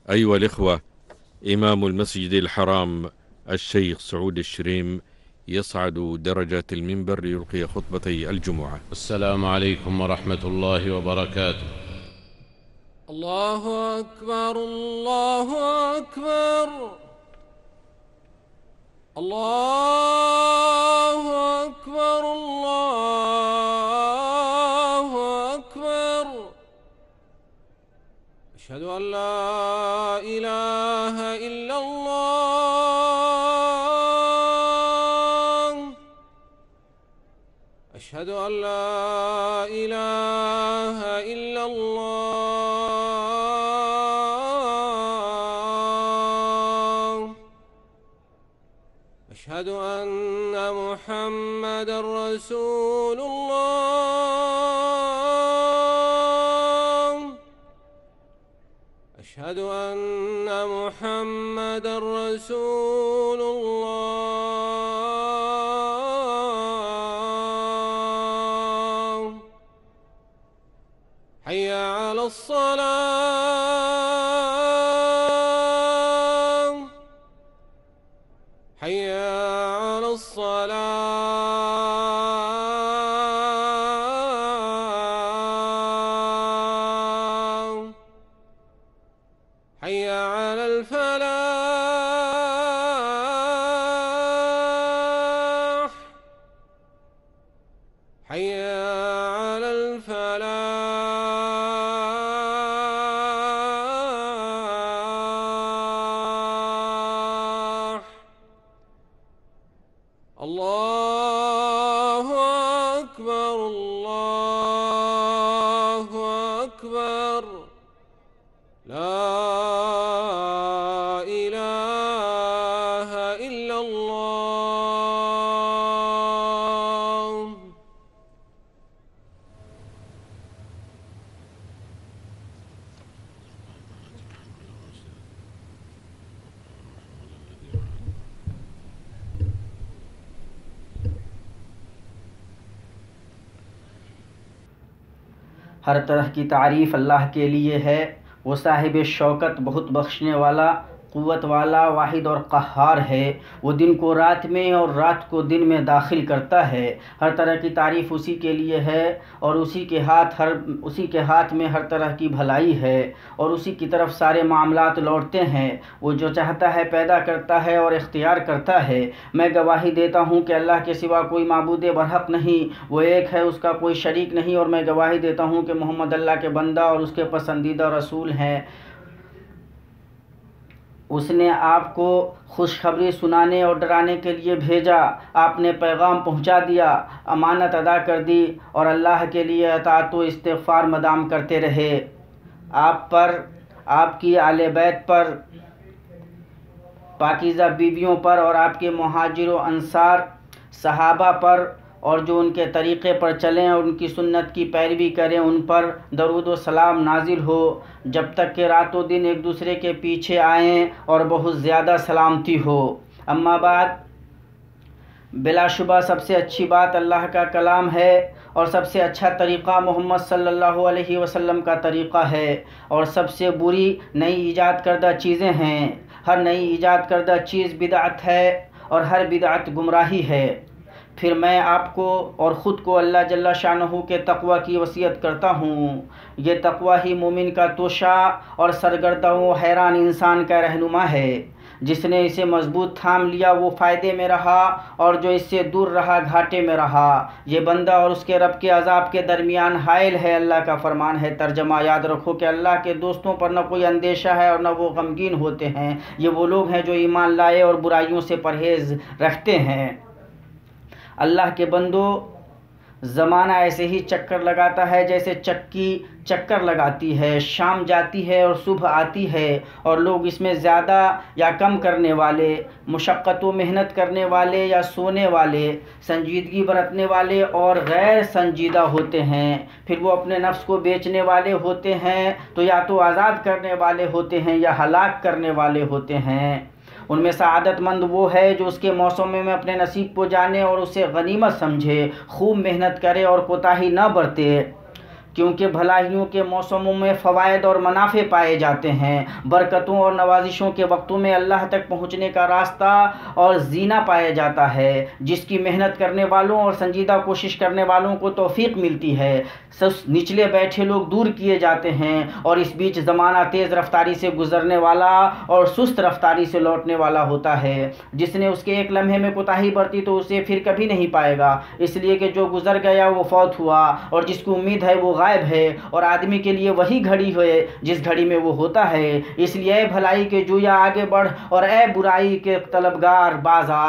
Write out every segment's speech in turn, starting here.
أيها الإخوة، إمام المسجد الحرام الشيخ سعود الشريم يصعد درجات المنبر ليلقي خطبتي الجمعة. السلام عليكم ورحمة الله وبركاته. الله أكبر الله أكبر الله أكبر الله أكبر. أشهد أن لا إله إلا الله. أشهد أن لا إله إلا الله. أشهد أن محمدًا رسول الله. أشهد أن محمدًا رسول الله. حي على الصلاة. حي على الصلاة. حي على الفلاح. حي على الفلاح. الله أكبر الله أكبر. لا إله إلا الله. ہر طرح کی تعریف اللہ کے لیے ہے۔ وہ صاحب شوکت، بہت بخشنے والا، قوت والا، واحد اور قہار ہے۔ وہ دن کو رات میں اور رات کو دن میں داخل کرتا ہے۔ ہر طرح کی تعریف اسی کے لیے ہے اور اسی کے ہاتھ میں ہر طرح کی بھلائی ہے اور اسی کی طرف سارے معاملات لوٹتے ہیں۔ وہ جو چاہتا ہے پیدا کرتا ہے اور اختیار کرتا ہے۔ میں گواہی دیتا ہوں کہ اللہ کے سوا کوئی معبود برحق نہیں، وہ ایک ہے، اس کا کوئی شریک نہیں، اور میں گواہی دیتا ہوں کہ محمد اللہ کے بندہ اور اس کے پسندیدہ رسول ہیں۔ اس نے آپ کو خوشخبری سنانے اور ڈرانے کے لیے بھیجا۔ آپ نے پیغام پہنچا دیا، امانت ادا کر دی اور اللہ کے لیے اطاعت و استغفار مدام کرتے رہے۔ آپ پر، آپ کی آل بیت پر، پاکیزہ بیویوں پر اور آپ کے مہاجر و انصار صحابہ پر اور جو ان کے طریقے پر چلیں اور ان کی سنت کی پیروی کریں ان پر درود و سلام نازل ہو، جب تک کہ رات و دن ایک دوسرے کے پیچھے آئیں اور بہت زیادہ سلامتی ہو۔ اما بعد، بلا شبہ سب سے اچھی بات اللہ کا کلام ہے اور سب سے اچھا طریقہ محمد صلی اللہ علیہ وسلم کا طریقہ ہے، اور سب سے بری نئی ایجاد کردہ چیزیں ہیں۔ ہر نئی ایجاد کردہ چیز بدعت ہے اور ہر بدعت گمراہی ہے۔ پھر میں آپ کو اور خود کو اللہ جل شانہ کے تقوی کی وصیت کرتا ہوں۔ یہ تقوی ہی مومن کا توشہ اور سرگردہ و حیران انسان کا رہنما ہے۔ جس نے اسے مضبوط تھام لیا وہ فائدے میں رہا اور جو اس سے دور رہا گھاٹے میں رہا۔ یہ بندہ اور اس کے رب کے عذاب کے درمیان حائل ہے، اللہ کا فرمان ہے۔ ترجمہ یاد رکھو کہ اللہ کے دوستوں پر نہ کوئی اندیشہ ہے اور نہ وہ غمگین ہوتے ہیں۔ یہ وہ لوگ ہیں جو ایمان لائے اور برائیوں سے پرہیز رکھتے ہیں۔ اللہ کے بندو، زمانہ ایسے ہی چکر لگاتا ہے جیسے چکی چکر لگاتی ہے۔ شام جاتی ہے اور صبح آتی ہے اور لوگ اس میں زیادہ یا کم کرنے والے، مشقت و محنت کرنے والے یا سونے والے، سنجیدگی برتنے والے اور غیر سنجیدہ ہوتے ہیں۔ پھر وہ اپنے نفس کو بیچنے والے ہوتے ہیں تو یا تو آزاد کرنے والے ہوتے ہیں یا ہلاک کرنے والے ہوتے ہیں۔ ان میں سعادت مند وہ ہے جو اس کے موسم میں اپنے نصیب کو جانے اور اسے غنیمت سمجھے، خوب محنت کرے اور کوتاہی نہ برتے۔ کیونکہ بھلائیوں کے موسموں میں فوائد اور منافع پائے جاتے ہیں، برکتوں اور نوازشوں کے وقتوں میں اللہ تک پہنچنے کا راستہ اور زینہ پایا جاتا ہے، جس کی محنت کرنے والوں اور سنجیدہ کوشش کرنے والوں کو توفیق ملتی ہے۔ نچلے بیٹھے لوگ دور کیے جاتے ہیں، اور اس بیچ زمانہ تیز رفتاری سے گزرنے والا اور سست رفتاری سے لوٹنے والا ہوتا ہے۔ جس نے اس کے ایک لمحے میں کوتاہی برتی تو اسے پھر کبھی نہیں پائے گا، اس لیے کہ جو گزر گیا وہ فوت ہوا، اور جس کو امید ہے وہ غائب ہے، اور آدمی کے لیے وہی گھڑی ہے جس گھڑی میں وہ ہوتا ہے۔ اس لیے اے بھلائی کے جویا آگے بڑھ، اور اے برائی کے طلبگار باز آ۔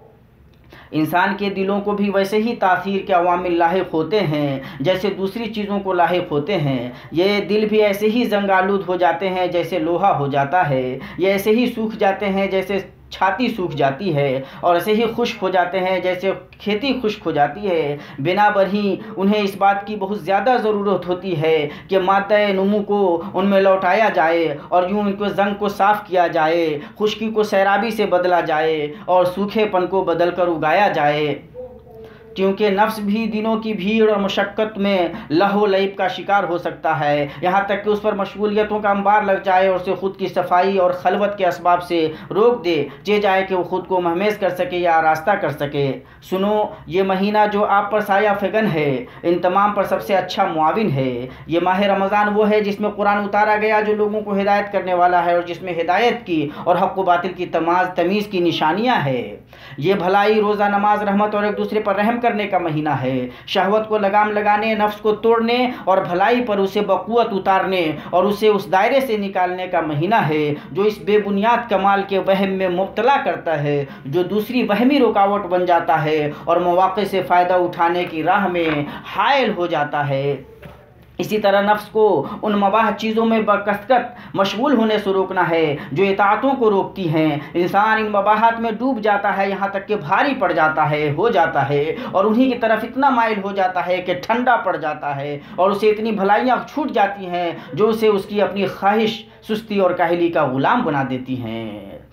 انسان کے دلوں کو بھی ویسے ہی تاثیر کے عوامل لاحق ہوتے ہیں جیسے دوسری چیزوں کو لاحق ہوتے ہیں۔ یہ دل بھی ایسے ہی زنگ آلود ہو جاتے ہیں جیسے لوہا ہو جاتا ہے، یہ ایسے ہی سوکھ جاتے ہیں جیسے چھاتی سوکھ جاتی ہے، اور ایسے ہی خشک ہو جاتے ہیں جیسے کھیتی خشک ہو جاتی ہے۔ بنا برہی انہیں اس بات کی بہت زیادہ ضرورت ہوتی ہے کہ مادہ نمو کو ان میں لوٹایا جائے، اور یوں ان کو زنگ کو صاف کیا جائے، خشکی کو سیرابی سے بدلا جائے، اور سوکھے پن کو بدل کر اگایا جائے۔ کیونکہ نفس بھی دنوں کی بھیڑ اور مشقت میں لہو لعب کا شکار ہو سکتا ہے، یہاں تک کہ اس پر مشغولیتوں کا انبار لگ جائے اور اسے خود کی صفائی اور خلوت کے اسباب سے روک دے جائے کہ وہ خود کو مہمیز کر سکے یا آراستہ کر سکے۔ سنو، یہ مہینہ جو آپ پر سایہ فگن ہے، ان تمام پر سب سے اچھا معاون ہے۔ یہ ماہ رمضان وہ ہے جس میں قرآن اتارا گیا، جو لوگوں کو ہدایت کرنے والا ہے، اور جس میں ہدایت کی اور حق و باطل کی تمیز کی نشانیاں ہیں۔ یہ بھلائی، روزہ، نماز، رحمت اور ایک دوسرے پر رحم کرنے کا مہینہ ہے، شہوت کو لگام لگانے، نفس کو توڑنے اور بھلائی پر اسے بقوت اتارنے اور اسے اس دائرے سے نکالنے کا مہینہ ہے جو اس بے بنیاد کمال کے وہم میں مبتلا کرتا ہے، جو دوسری وہمی رکاوٹ بن جاتا ہے اور مواقع سے فائدہ اٹھانے کی راہ میں حائل ہو جاتا ہے۔ اسی طرح نفس کو ان مباح چیزوں میں بکثرت مشغول ہونے سے روکنا ہے جو اطاعتوں کو روکتی ہیں۔ انسان ان مباحات میں ڈوب جاتا ہے، یہاں تک کہ بھاری پڑ جاتا ہے، ہو جاتا ہے، اور انہی کی طرف اتنا مائل ہو جاتا ہے کہ ٹھنڈا پڑ جاتا ہے، اور اسے اتنی بھلائیاں چھوٹ جاتی ہیں جو اسے اس کی اپنی خواہش، سستی اور کاہلی کا غلام بنا دیتی ہیں۔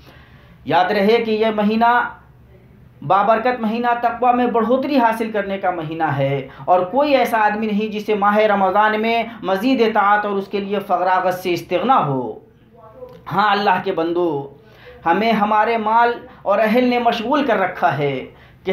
یاد رہے کہ یہ مہینہ بابرکت مہینہ تقوی میں بڑھوتری حاصل کرنے کا مہینہ ہے، اور کوئی ایسا آدمی نہیں جسے ماہ رمضان میں مزید اطاعت اور اس کے لیے فراغت سے استغنا ہو۔ ہاں اللہ کے بندو، ہمیں ہمارے مال اور اہل نے مشغول کر رکھا ہے کہ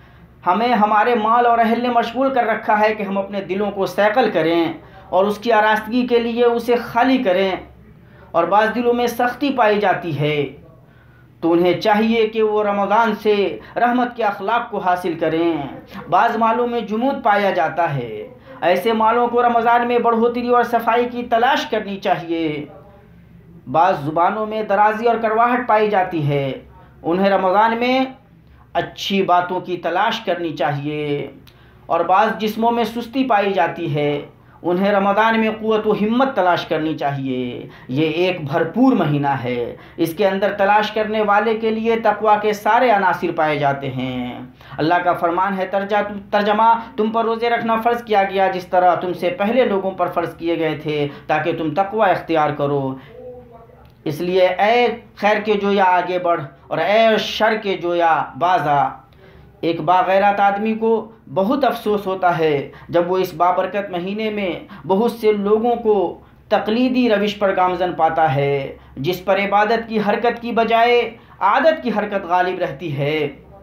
ہم اپنے دلوں کو صیقل کریں اور اس کی آراستگی کے لیے اسے خالی کریں، اور بعض دلوں میں سختی پائی جاتی ہے، تو انہیں چاہیے کہ وہ رمضان سے رحمت کے اخلاق کو حاصل کریں۔ بعض مالوں میں جمود پایا جاتا ہے، ایسے مالوں کو رمضان میں بڑھوتری اور صفائی کی تلاش کرنی چاہیے۔ بعض زبانوں میں درازی اور کرواہٹ پائی جاتی ہے، انہیں رمضان میں اچھی باتوں کی تلاش کرنی چاہیے۔ اور بعض جسموں میں سستی پائی جاتی ہے، انہیں رمضان میں قوت و ہمت تلاش کرنی چاہیے۔ یہ ایک بھرپور مہینہ ہے، اس کے اندر تلاش کرنے والے کے لیے تقویٰ کے سارے عناصر پائے جاتے ہیں۔ اللہ کا فرمان ہے ترجمہ، تم پر روزے رکھنا فرض کیا گیا جس طرح تم سے پہلے لوگوں پر فرض کیے گئے تھے، تاکہ تم تقویٰ اختیار کرو۔ اس لیے اے خیر کے جویا آگے بڑھ، اور اے شر کے جویا باز آ۔ ایک باغیرت آدمی کو بہت افسوس ہوتا ہے جب وہ اس بابرکت مہینے میں بہت سے لوگوں کو تقلیدی روش پر گامزن پاتا ہے، جس پر عبادت کی حرکت کی بجائے عادت کی حرکت غالب رہتی ہے۔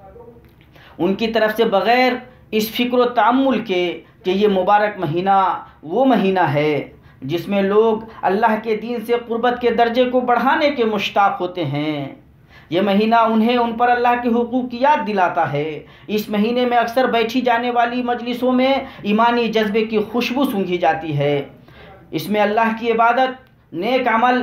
ان کی طرف سے بغیر اس فکر و تأمل کے کہ یہ مبارک مہینہ وہ مہینہ ہے جس میں لوگ اللہ کے دین سے قربت کے درجے کو بڑھانے کے مشتاق ہوتے ہیں۔ یہ مہینہ انہیں ان پر اللہ کے حقوق کی یاد دلاتا ہے۔ اس مہینے میں اکثر بیٹھی جانے والی مجلسوں میں ایمانی جذبے کی خوشبو سونگھی جاتی ہے۔ اس میں اللہ کی عبادت، نیک عمل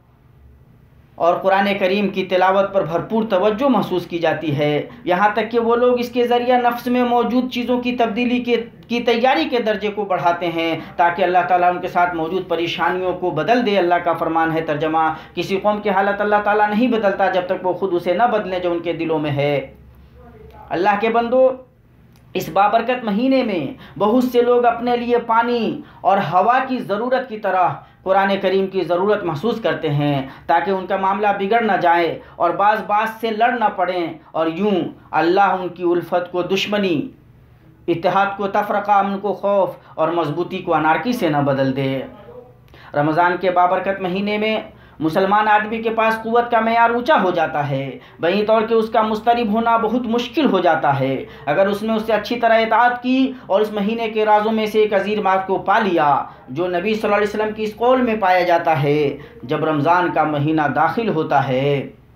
اور قرآن کریم کی تلاوت پر بھرپور توجہ محسوس کی جاتی ہے، یہاں تک کہ وہ لوگ اس کے ذریعہ نفس میں موجود چیزوں کی تبدیلی کی تیاری کے درجے کو بڑھاتے ہیں تاکہ اللہ تعالیٰ ان کے ساتھ موجود پریشانیوں کو بدل دے۔ اللہ کا فرمان ہے ترجمہ، کسی قوم کی حالت اللہ تعالیٰ نہیں بدلتا جب تک وہ خود اسے نہ بدلیں جو ان کے دلوں میں ہے۔ اللہ کے بندو، اس بابرکت مہینے میں بہت سے لوگ اپنے لیے پانی اور ہوا کی ضرورت کی طرح قرآن کریم کی ضرورت محسوس کرتے ہیں تاکہ ان کا معاملہ بگڑ نہ جائے اور بعض سے لڑ نہ پڑیں، اور یوں اللہ ان کی الفت کو دشمنی اتحاد کو تفرقہ، امن کو خوف اور مضبوطی کو انارکی سے نہ بدل دے۔ رمضان کے بابرکت مہینے میں مسلمان آدمی کے پاس قوت کا معیار اونچا ہو جاتا ہے، وہیں طور کہ اس کا مضطرب ہونا بہت مشکل ہو جاتا ہے اگر اس نے اس سے اچھی طرح اطاعت کی اور اس مہینے کے رازوں میں سے ایک عظیم بات کو پا لیا جو نبی صلی اللہ علیہ وسلم کی اس قول میں پایا جاتا ہے، جب رمضان کا مہینہ داخل ہوتا ہے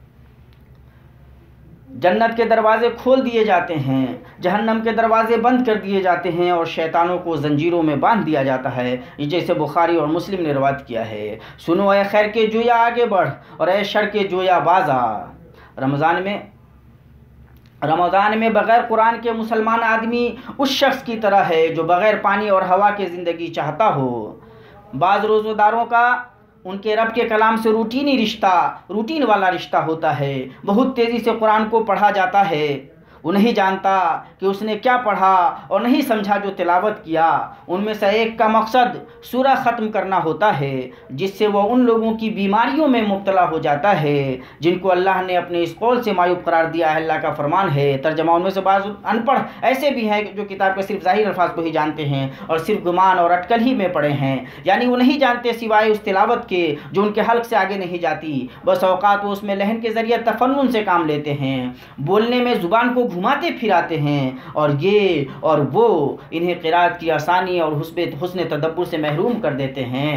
جنت کے دروازے کھول دیے جاتے ہیں، جہنم کے دروازے بند کر دیے جاتے ہیں اور شیطانوں کو زنجیروں میں باندھ دیا جاتا ہے، یہ جیسے بخاری اور مسلم نے روایت کیا ہے۔ سنو اے خیر کے جویا آگے بڑھ اور اے شر کے جویا باز آ۔ رمضان میں بغیر قرآن کے مسلمان آدمی اس شخص کی طرح ہے جو بغیر پانی اور ہوا کے زندگی چاہتا ہو۔ بعض روزہ داروں کا ان کے رب کے کلام سے روٹین والا رشتہ ہوتا ہے، بہت تیزی سے قرآن کو پڑھا جاتا ہے، وہ نہیں جانتا کہ اس نے کیا پڑھا اور نہیں سمجھا جو تلاوت کیا۔ ان میں سے ایک کا مقصد سورہ ختم کرنا ہوتا ہے جس سے وہ ان لوگوں کی بیماریوں میں مبتلا ہو جاتا ہے جن کو اللہ نے اپنے اس قول سے معیوب قرار دیا ہے۔ اللہ کا فرمان ہے، ترجمہ ان میں سے بعض ان پڑھ ایسے بھی ہیں جو کتاب کے صرف ظاہر الفاظ کو ہی جانتے ہیں اور صرف گمان اور اٹکل ہی میں پڑھے ہیں، یعنی وہ نہیں جانتے سوائے اس تلاوت کے جو ان کے حلق سے آگے نہیں جاتی۔ بس اوقات وہ اس میں لہن کے ذریعے تفنن سے کام لیتے ہیں، بولنے میں زبان کو گھماتے پھراتے ہیں اور یہ اور وہ انہیں قرات کی آسانی اور حسن تدبر سے محروم کر دیتے ہیں۔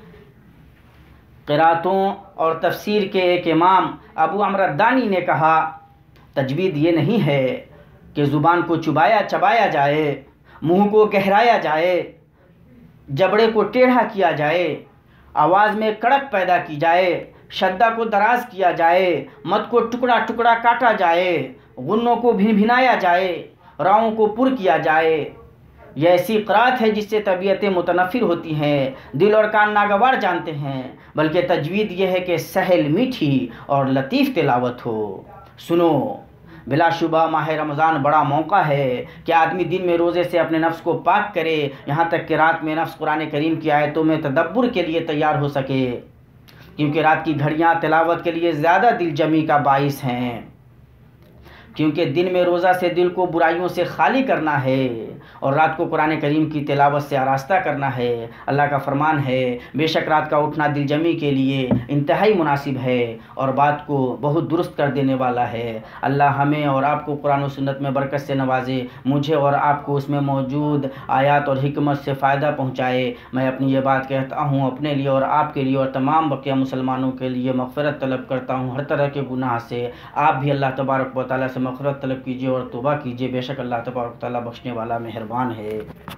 قراتوں اور تفسیر کے ایک امام ابو عمرو الدانی نے کہا، تجوید یہ نہیں ہے کہ زبان کو چبایا جائے، منہ کو گہرایا جائے، جبڑے کو ٹیڑھا کیا جائے، آواز میں کڑک پیدا کی جائے، شدہ کو دراز کیا جائے، مد کو ٹکڑا ٹکڑا کاٹا جائے، غنوں کو بھنایا جائے، راؤں کو پر کیا جائے۔ یہ ایسی قرات ہے جس سے طبیعتیں متنفر ہوتی ہیں، دل اور کان ناگوار جانتے ہیں، بلکہ تجوید یہ ہے کہ سہل میٹھی اور لطیف تلاوت ہو۔ سنو، بلا شبہ ماہ رمضان بڑا موقع ہے کہ آدمی دن میں روزے سے اپنے نفس کو پاک کرے، یہاں تک کہ رات میں نفس قرآن کریم کی آیتوں میں تدبر کے لیے تیار ہو سکے، کیونکہ رات کی گھڑیاں تلاوت کے لیے زیادہ دل جمی کا باعث ہیں، کیونکہ دن میں روزہ سے دل کو برائیوں سے خالی کرنا ہے اور رات کو قرآن کریم کی تلاوت سے آراستہ کرنا ہے۔ اللہ کا فرمان ہے، بے شک رات کا اٹھنا دل جمی کے لیے انتہائی مناسب ہے اور بات کو بہت درست کر دینے والا ہے۔ اللہ ہمیں اور آپ کو قرآن و سنت میں برکت سے نوازے، مجھے اور آپ کو اس میں موجود آیات اور حکمت سے فائدہ پہنچائے۔ میں اپنی یہ بات کہتا ہوں اپنے لیے اور آپ کے لیے اور تمام بقیہ مسلمانوں کے لیے مغفرت طلب کرتا ہوں ہر طرح کے گناہ سے۔ آپ بھی اللہ تبارک و تعالیٰ سے مغفرت طلب کیجیے اور توبہ کیجیے، بے شک اللہ تبارک و تعالیٰ بخشنے والا مہربان ہے۔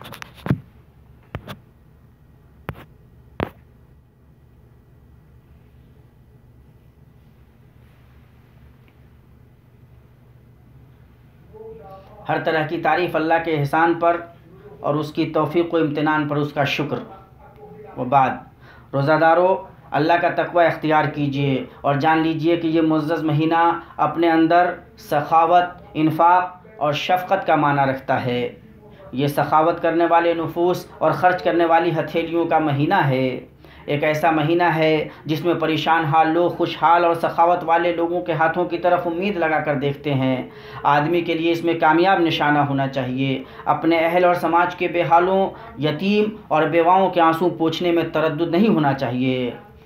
ہر طرح کی تعریف اللہ کے احسان پر اور اس کی توفیق و امتنان پر اس کا شکر۔ و بعد، روزہ دارو، اللہ کا تقوی اختیار کیجیے اور جان لیجیے کہ یہ معزز مہینہ اپنے اندر سخاوت، انفاق اور شفقت کا معنی رکھتا ہے۔ یہ سخاوت کرنے والے نفوس اور خرچ کرنے والی ہتھیلیوں کا مہینہ ہے۔ ایک ایسا مہینہ ہے جس میں پریشان حال لوگ خوشحال اور سخاوت والے لوگوں کے ہاتھوں کی طرف امید لگا کر دیکھتے ہیں۔ آدمی کے لیے اس میں کامیاب نشانہ ہونا چاہیے۔ اپنے اہل اور سماج کے بے حالوں، یتیم اور بیواؤں کے آنسو پوچھنے میں تردد نہیں ہونا چاہیے۔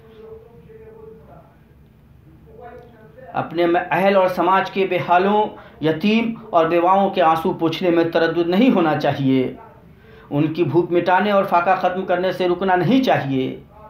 اپنے اہل اور سماج کے بے حالوں، یتیم اور بیواؤں کے آنسو پوچھنے میں تردد نہیں ہونا چاہیے۔ ان کی بھوک مٹانے اور فاقہ ختم کرنے سے رکنا نہیں چاہیے۔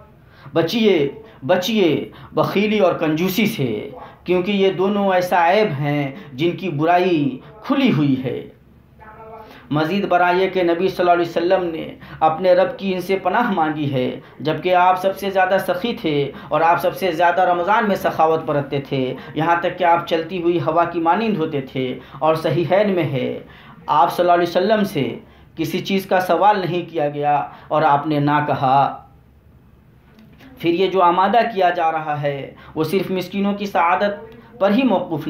بچیے بخیلی اور کنجوسی سے، کیونکہ یہ دونوں ایسا عیب ہیں جن کی برائی کھلی ہوئی ہے۔ مزید برآں یہ کہ نبی صلی اللہ علیہ وسلم نے اپنے رب کی ان سے پناہ مانگی ہے، جبکہ آپ سب سے زیادہ سخی تھے اور آپ سب سے زیادہ رمضان میں سخاوت برتتے تھے، یہاں تک کہ آپ چلتی ہوئی ہوا کی مانند ہوتے تھے۔ اور صحیحین میں ہے، آپ صلی اللہ علیہ وسلم سے کسی چیز کا سوال نہیں کیا گیا اور آپ نے نہ کہا۔ پھر یہ جو آمادہ کیا جا رہا ہے وہ صرف مسکینوں کی سعادت پر ہی موقف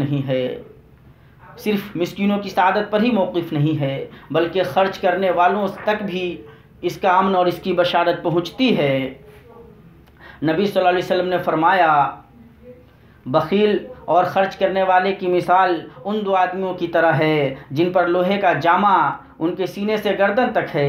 نہیں ہے، بلکہ خرچ کرنے والوں تک بھی اس کا امن اور اس کی بشارت پہنچتی ہے۔ نبی صلی اللہ علیہ وسلم نے فرمایا، بخیل اور خرچ کرنے والے کی مثال ان دو آدمیوں کی طرح ہے جن پر لوہے کا جامہ ان کے سینے سے گردن تک ہے۔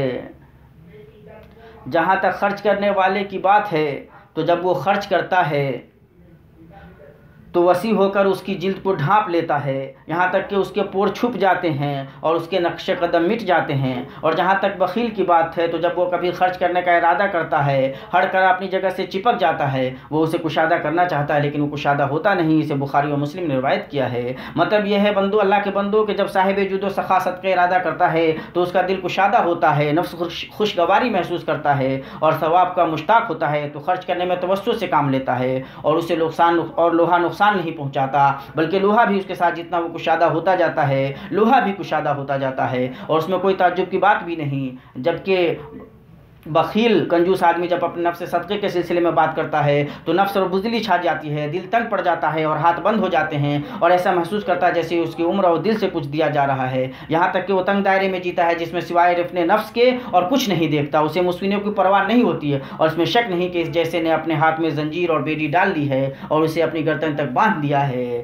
جہاں تک خرچ کرنے والے کی بات ہے تو جب وہ خرچ کرتا ہے تو وسیع ہو کر اس کی جلد کو ڈھانپ لیتا ہے، یہاں تک کہ اس کے پور چھپ جاتے ہیں اور اس کے نقش قدم مٹ جاتے ہیں۔ اور جہاں تک بخیل کی بات ہے تو جب وہ کبھی خرچ کرنے کا ارادہ کرتا ہے، ہڑ کر اپنی جگہ سے چپک جاتا ہے، وہ اسے کشادہ کرنا چاہتا ہے لیکن وہ کشادہ ہوتا نہیں۔ اسے بخاری و مسلم نے روایت کیا ہے۔ مطلب یہ ہے بندو، اللہ کے بندو، کہ جب صاحب جود و سخا صدقہ ارادہ کرتا ہے تو اس کا دل کشادہ ہوتا ہے، نفس خوشگواری محسوس کرتا ہے اور ثواب کا مشتاق ہوتا ہے، تو خرچ کرنے میں توسط سے کام لیتا ہے اور اسے نقصان اور لوہا نقصان نہیں پہنچاتا، بلکہ لوہا بھی اس کے ساتھ جتنا وہ کشادہ ہوتا جاتا ہے، لوہا بھی کشادہ ہوتا جاتا ہے، اور اس میں کوئی تعجب کی بات بھی نہیں۔ جبکہ بخیل کنجوس آدمی جب اپنے نفس صدقے کے سلسلے میں بات کرتا ہے تو نفس اور بزدلی چھا جاتی ہے، دل تنگ پڑ جاتا ہے اور ہاتھ بند ہو جاتے ہیں، اور ایسا محسوس کرتا ہے جیسے اس کی عمر اور دل سے کچھ دیا جا رہا ہے، یہاں تک کہ وہ تنگ دائرے میں جیتا ہے جس میں سوائے رفنے نفس کے اور کچھ نہیں دیکھتا۔ اسے مسفینوں کی پرواہ نہیں ہوتی ہے اور اس میں شک نہیں کہ اس جیسے نے اپنے ہاتھ میں زنجیر اور بیڑی ڈال لی ہے اور اسے اپنی گردن تک باندھ دیا ہے۔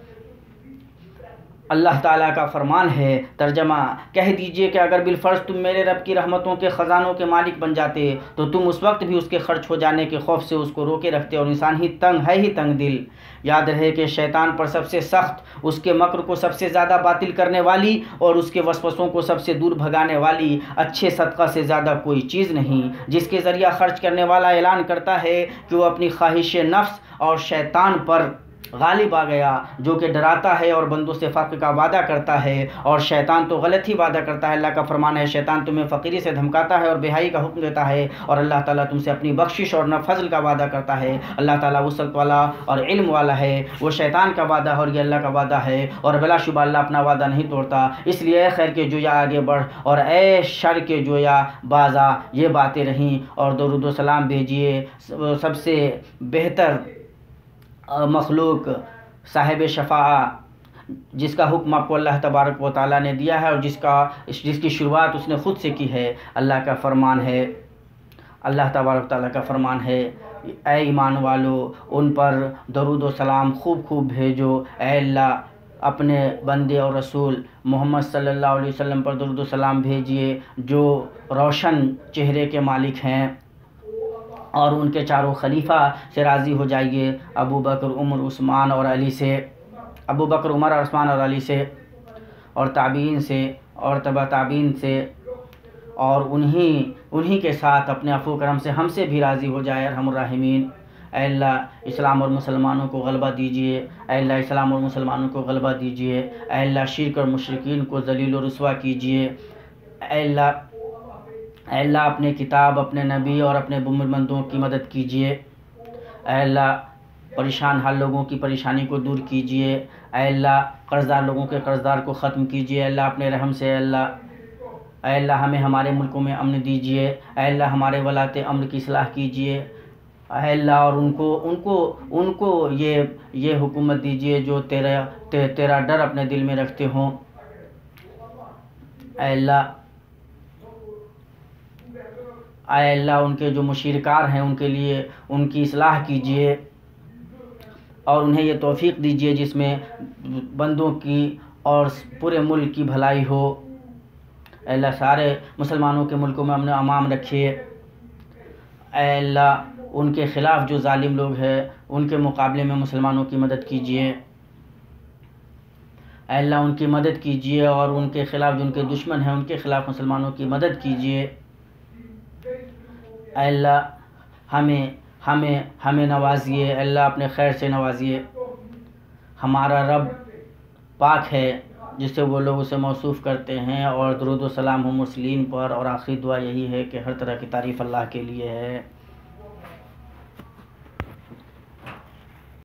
اللہ تعالیٰ کا فرمان ہے، ترجمہ: کہہ دیجئے کہ اگر بالفرض تم میرے رب کی رحمتوں کے خزانوں کے مالک بن جاتے تو تم اس وقت بھی اس کے خرچ ہو جانے کے خوف سے اس کو روکے رکھتے، اور انسان ہی تنگ دل۔ یاد رہے کہ شیطان پر سب سے سخت، اس کے مکر کو سب سے زیادہ باطل کرنے والی اور اس کے وسوسوں کو سب سے دور بھگانے والی اچھے صدقہ سے زیادہ کوئی چیز نہیں، جس کے ذریعہ خرچ کرنے والا اعلان کرتا ہے کہ وہ اپنی خواہش نفس اور شیطان پر غالب آ گیا، جو کہ ڈراتا ہے اور بندوں سے فقر کا وعدہ کرتا ہے، اور شیطان تو غلط ہی وعدہ کرتا ہے۔ اللہ کا فرمان ہے، شیطان تمہیں فقیری سے دھمکاتا ہے اور بہائی کا حکم دیتا ہے، اور اللہ تعالیٰ تم سے اپنی بخشش اور فضل کا وعدہ کرتا ہے۔ اللہ تعالیٰ وسعت والا اور علم والا ہے، وہ شیطان کا وعدہ ہے اور یہ اللہ کا وعدہ ہے، اور بلا شبہ اللہ اپنا وعدہ نہیں توڑتا۔ اس لیے اے خیر کے جویا آگے بڑھ، اور اے شر کے جویا بازا۔ یہ باتیں رہیں، اور درود و سلام بھیجیے سب سے بہتر مخلوق صاحب شفاعہ، جس کا حکم آپ کو اللہ تبارک و تعالیٰ نے دیا ہے اور جس کی شروعات اس نے خود سے کی ہے۔ اللہ کا فرمان ہے، اللہ تبارک و تعالیٰ کا فرمان ہے، اے ایمان والو، ان پر درود و سلام خوب بھیجو۔ اے اللہ، اپنے بندے اور رسول محمد صلی اللہ علیہ وسلم پر درود و سلام بھیجیے، جو روشن چہرے کے مالک ہیں، اور ان کے چاروں خلیفہ سے راضی ہو جائیے، ابو بکر، عمر، عثمان اور علی سے، ابو بکر، عمر اور عثمان اور علی سے، اور تابعین سے اور تبع تابعین سے، اور انہی کے ساتھ اپنے عفو کرم سے ہم سے بھی راضی ہو جائے، ارحم الراحمین۔ اے اللہ، اسلام اور مسلمانوں کو غلبہ دیجیے، اے اللہ، اسلام اور مسلمانوں کو غلبہ دیجیے، اے اللہ، شرک اور مشرکین کو ذلیل و رسوا کیجیے، اے اللہ، اپنے کتاب، اپنے نبی اور اپنے بندوں کی مدد کیجیے، اے اللہ، پریشان حال لوگوں کی پریشانی کو دور کیجیے، اے اللہ، قرضدار لوگوں کے قرضدار کو ختم کیجیے، اے اللہ، اپنے رحم سے، اے اللہ، ہمیں ہمارے ملکوں میں امن دیجیے، اے اللہ، ہمارے ولاۃ امر کی اصلاح کیجیے، اے اللہ، اور ان کو یہ حکومت دیجیے جو تیرا ڈر اپنے دل میں رکھتے ہوں، اے اللہ، ان کے جو مشیرکار ہیں ان کے لیے ان کی اصلاح کیجیے، اور انہیں یہ توفیق دیجیے جس میں بندوں کی اور پورے ملک کی بھلائی ہو۔ اے اللہ، سارے مسلمانوں کے ملکوں میں امن و امان رکھیے، اے اللہ، ان کے خلاف جو ظالم لوگ ہیں ان کے مقابلے میں مسلمانوں کی مدد کیجیے، اے اللہ، ان کی مدد کیجیے، اور ان کے خلاف جو ان کے دشمن ہیں ان کے خلاف مسلمانوں کی مدد کیجیے، اے اللہ، ہمیں نوازیے، اے اللہ، اپنے خیر سے نوازیے۔ ہمارا رب پاک ہے جس سے وہ لوگ اسے موصوف کرتے ہیں، اور درود و سلام ہو مرسلین پر، اور آخری دعا یہی ہے کہ ہر طرح کی تعریف اللہ کے لیے ہے۔